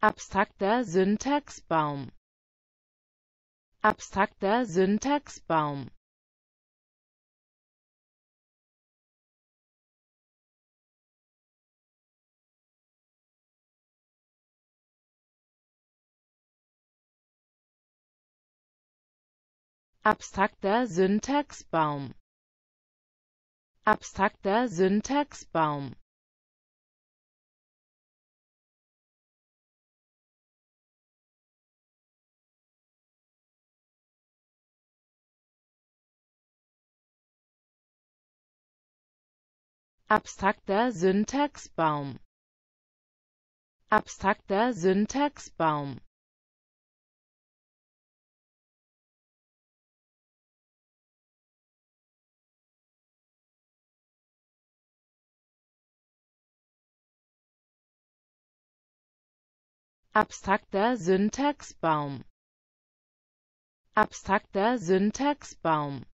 abstrakter Syntaxbaum, abstrakter Syntaxbaum, abstrakter Syntaxbaum, abstrakter Syntaxbaum, abstrakter Syntaxbaum, abstrakter Syntaxbaum, abstrakter Syntaxbaum, abstrakter Syntaxbaum,